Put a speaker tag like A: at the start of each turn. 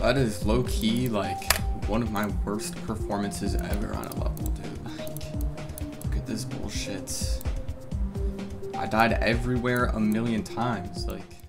A: That is low-key, like, one of my worst performances ever on a level, dude. Like, look at this bullshit. I died everywhere a million times, like...